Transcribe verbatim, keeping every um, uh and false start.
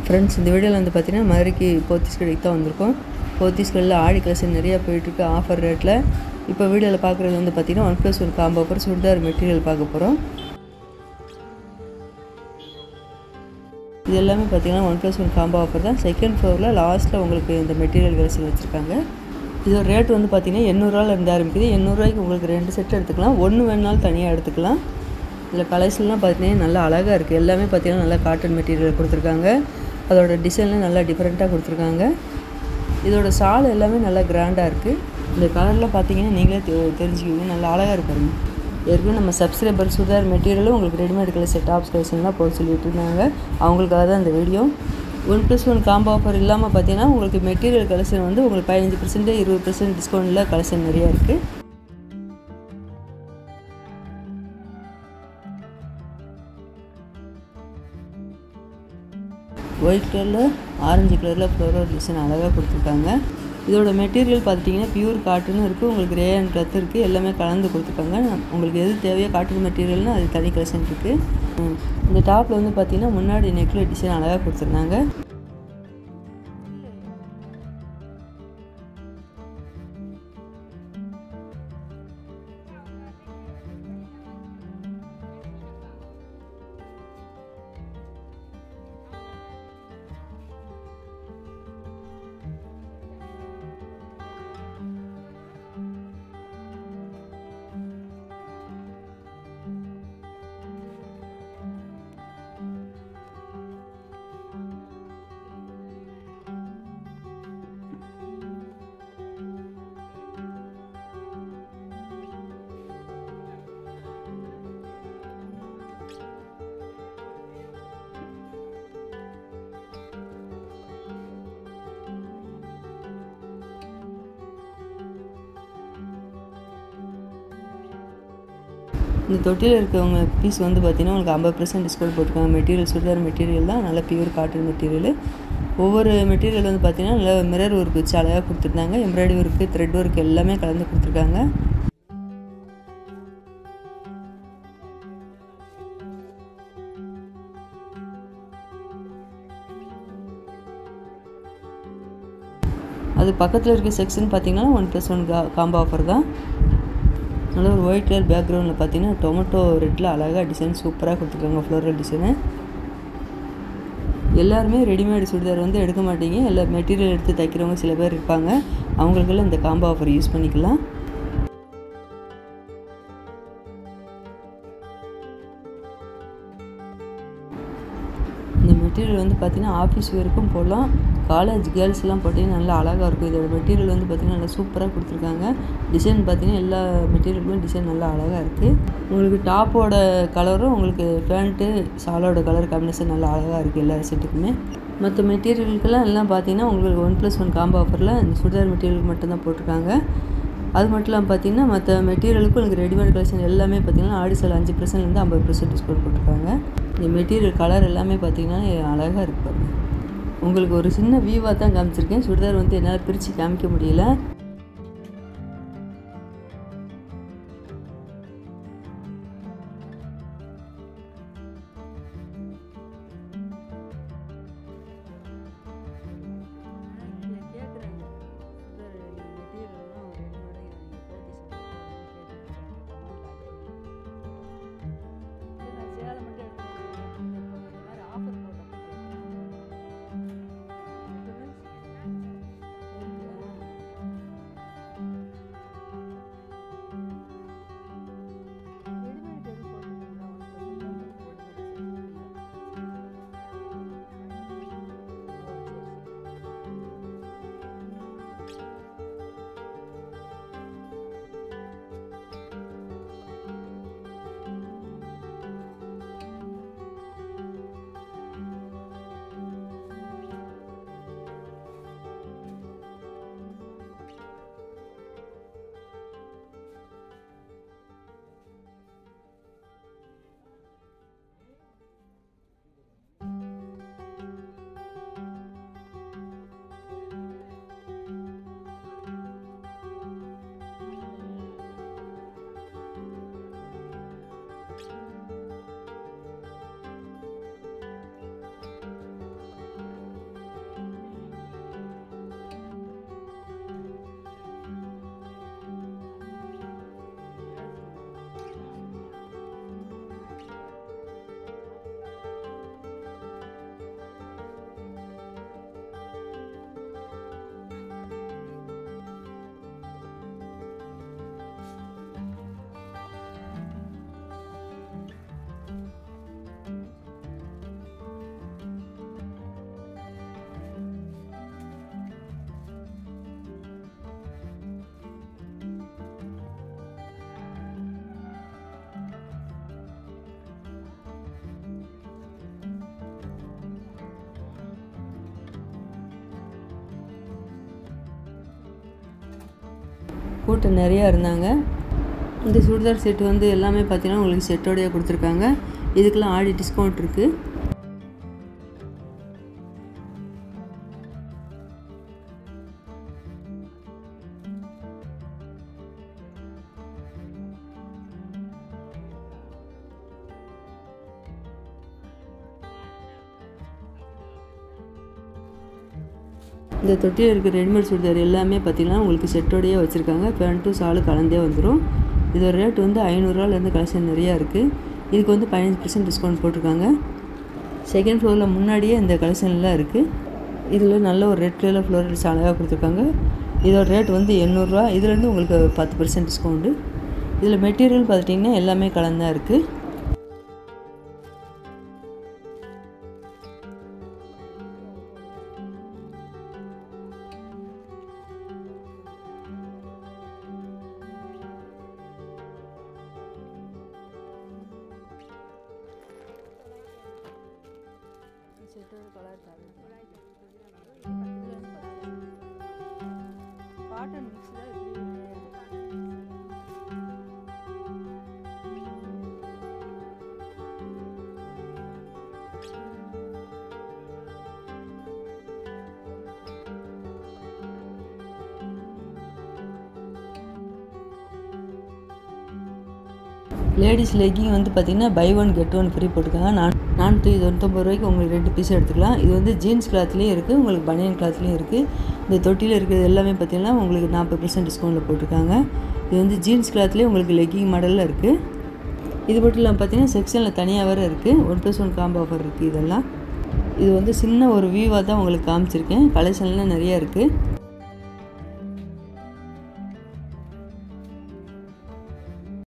Friends, இந்த வீடியோவில் வந்து பார்த்தீங்கன்னா மதுரைக்கு போத்தீஸ் கடைக்கு தான் வந்திருக்கோம். போத்தீஸ் கடையில் ஆடி கலெக்ஷன் நிறையா போயிட்டுருக்கு ஆஃபர் ரேட்டில். இப்போ வீடியோவில் பார்க்குறது வந்து பார்த்தீங்கன்னா one plus one combo offer churidar material பார்க்க போகிறோம். இது எல்லாமே பார்த்தீங்கன்னா one plus one combo offer தான். செகண்ட் ஃப்ளோரில் லாஸ்ட்டில் உங்களுக்கு இந்த மெட்டீரியல் கலெக்ஷன் வச்சுருக்காங்க. இதோட ரேட் வந்து பார்த்தீங்கன்னா எண்ணூறுரூவாவில் இருந்து ஆரம்பிக்குது. எண்ணூறுரூவாய்க்கு உங்களுக்கு ரெண்டு செட் எடுத்துக்கலாம், ஒன்று வேணுனாலும் தனியாக எடுத்துக்கலாம். இதில் கலெக்ஷன்லாம் பார்த்தீங்கன்னா நல்லா அழகாக இருக்குது. எல்லாமே பார்த்தீங்கன்னா நல்லா காட்டன் மெட்டீரியல் கொடுத்துருக்காங்க. அதோட டிசைன்லாம் நல்லா டிஃப்ரெண்ட்டாக கொடுத்துருக்காங்க. இதோட ஷால் எல்லாமே நல்லா கிராண்டாக இருக்குது. இந்த கலரில் பார்த்தீங்கன்னா நீங்களே தெ தெரிஞ்சுக்குவீங்க நல்லா அழகாக இருப்பாருங்க. ஏற்கனவே நம்ம சப்ஸ்கிரைபர் சுடிதார் மெட்டீரியலும் உங்களுக்கு ரெடிமேட் கலர் செட் ஆப்ஸ் கலெக்ஷன்லாம் போட சொல்லிட்டு இருந்தாங்க. அவங்களுக்காக தான் இந்த video. One plus one combo offer இல்லாமல் பார்த்தீங்கன்னா உங்களுக்கு மெட்டீரியல் கலெக்ஷன் வந்து உங்களுக்கு பதினஞ்சு பர்சன்ட் இருபது பர்சன்ட் டிஸ்கவுண்ட்டில் கலெக்ஷன் நிறையா இருக்குது. ஒயிட் கலரில் ஆரஞ்சு கலரில் ஃப்ளோரல் டிசைன் அழகாக கொடுத்துருக்காங்க. இதோட மெட்டீரியல் பார்த்துட்டிங்கன்னா பியூர் காட்டனும் இருக்குது, உங்களுக்கு ரேயன் கிளாத் இருக்குது, எல்லாமே கலந்து கொடுத்துருக்காங்க. உங்களுக்கு எது தேவையோ காட்டன் மெட்டீரியல்னால் அது தனி கலெக்ஷன் இருக்குது. இந்த டாப்பில் வந்து பார்த்திங்கன்னா முன்னாடி நெக்கில் டிசைன் அழகாக கொடுத்துருந்தாங்க. இந்த தொட்டியில் இருக்கவங்க பீஸ் வந்து பார்த்திங்கன்னா உங்களுக்கு ஐம்பது பர்சன்ட் டிஸ்கவுண்ட் போட்டிருக்காங்க. மெட்டீரியல் சுடிதார் மெட்டீரியல் தான், நல்லா பியூர் காட்டன் மெட்டீரியல். ஒவ்வொரு மெட்டீரியல் வந்து பார்த்திங்கன்னா நல்லா மிரர் ஒர்க் வச்சு அழகாக கொடுத்துருந்தாங்க. எம்ப்ராய்டரி ஒர்க்கு, த்ரெட் ஒர்க் எல்லாமே கலந்து கொடுத்துருக்காங்க. அது பக்கத்தில் இருக்க செக்ஷன் பார்த்திங்கன்னா ஒன் ப்ளஸ் ஒன் கா காம்போ ஆஃபர் தான். நல்ல ஒரு ஒயிட் கலர் பேக்ரவுண்டில் பார்த்தீங்கன்னா டொமேட்டோ ரெட்டில் அழகாக டிசைன் சூப்பராக கொடுத்துருக்காங்க ஃப்ளோரல் டிசைனு. எல்லாருமே ரெடிமேட் சுடிதார் வந்து எடுக்க மாட்டீங்க, எல்லா மெட்டீரியல் எடுத்து தைக்கிறவங்க சில பேர் இருப்பாங்க. அவங்களுக்கெல்லாம் இந்த காம்போ ஆஃபர் யூஸ் பண்ணிக்கலாம். இந்த மெட்டீரியல் வந்து பார்த்திங்கன்னா ஆஃபீஸ் வேருக்கும் போடலாம், காலேஜ் கேர்ள்ஸ்லாம் போட்டிங்கன்னா நல்லா அழகாக இருக்கும். இதோட மெட்டீரியல் வந்து பார்த்திங்கன்னா நல்லா சூப்பராக கொடுத்துருக்காங்க. டிசைன் பார்த்திங்கன்னா எல்லா மெட்டீரியலுமே டிசைன் நல்லா அழகாக இருக்குது. உங்களுக்கு டாப்போட கலரும் உங்களுக்கு பேண்ட்டு ஷாலோட கலர் காம்பினேஷன் நல்லா அழகாக இருக்குது எல்லா செட்டுக்குமே. மற்ற மெட்டீரியலுக்கெல்லாம் எல்லாம் பார்த்திங்கன்னா உங்களுக்கு ஒன் ப்ளஸ் ஒன் காம்போ ஆஃபரில் இந்த சுடிதார் மெட்டீரியலுக்கு மட்டும்தான் போட்டிருக்காங்க. அது மட்டும் இல்லாமல் பார்த்திங்கன்னா மற்ற மெட்டீரியலுக்கும் உங்களுக்கு ரெடிமேட் கலெக்ஷன் எல்லாமே பார்த்திங்கன்னா ஆடி சேல் அஞ்சு பர்சன்ட்லேருந்து ஐம்பது பர்சன்ட் டிஸ்கவுண்ட் போட்டிருக்காங்க. இந்த மெட்டீரியல் கலர் எல்லாமே பார்த்திங்கன்னா அழகாக இருப்பாங்க. உங்களுக்கு ஒரு சின்ன வியூவாக தான் காமிச்சிருக்கேன். சுடிதார் வந்து என்னால் பிரித்து காமிக்க முடியல. கூட்டம் நிறையா இருந்தாங்க. இந்த சுடிதார் செட்டு வந்து எல்லாமே பார்த்தீங்கன்னா உங்களுக்கு செட்டோடையே கொடுத்துருக்காங்க. இதுக்கெல்லாம் ஆடி டிஸ்கவுண்ட் இருக்குது. இந்த தொட்டியில் இருக்கிற ரெடிமேட் சுடிதார் எல்லாமே பார்த்திங்கன்னா உங்களுக்கு செட்டோடையே வச்சுருக்காங்க. பேண்ட்டும் சாலு கலந்தே வந்துடும். இதோட ரேட் வந்து ஐநூறுரூவாலேருந்து கலெக்ஷன் நிறையா இருக்குது. இதுக்கு வந்து பதினஞ்சு பர்சன்ட் டிஸ்கவுண்ட் போட்டிருக்காங்க. செகண்ட் ஃப்ளோரில் முன்னாடியே இந்த கலெக்ஷன்லாம் இருக்குது. இதில் நல்ல ஒரு ரெட் கலர் ஃப்ளோரல்ஸ் அழகாக கொடுத்துருக்காங்க. இதோட ரேட் வந்து எண்ணூறுரூவா. இதுலேருந்து உங்களுக்கு பத்து பர்சன்ட் டிஸ்கவுண்ட்டு. இதில் மெட்டீரியல் பார்த்திங்கன்னா எல்லாமே கலந்தான் இருக்குது. காட்டன் மிக்ஸ் தான் லேடிஸ் லெக்கிங் வந்து பார்த்திங்கன்னா buy one get one free போட்டிருக்காங்க. நான் நானூற்றி தொண்ணூத்தொம்பது ரூபாய்க்கு உங்களுக்கு ரெண்டு பீஸ் எடுத்துக்கலாம். இது வந்து ஜீன்ஸ் கிளாத்லேயும் இருக்குது, உங்களுக்கு பனியன் கிளாத்லேயும் இருக்குது. இந்த தொட்டியில் இருக்கிறது எல்லாமே பார்த்திங்கன்னா உங்களுக்கு நாற்பது பர்சன்ட் டிஸ்கவுண்ட்டில் போட்டிருக்காங்க. இது வந்து ஜீன்ஸ் கிளாத்லேயே உங்களுக்கு லெக்கிங் மாடலில் இருக்குது. இது மட்டும் இல்லாமல் பார்த்திங்கன்னா செக்ஷனில் தனியாக வேறு இருக்குது. One plus one combo offer இருக்குது. இதெல்லாம் இது வந்து சின்ன ஒரு வியூவாக தான் உங்களுக்கு காமிச்சிருக்கேன். கலெக்ஷன்லாம் நிறையா இருக்குது.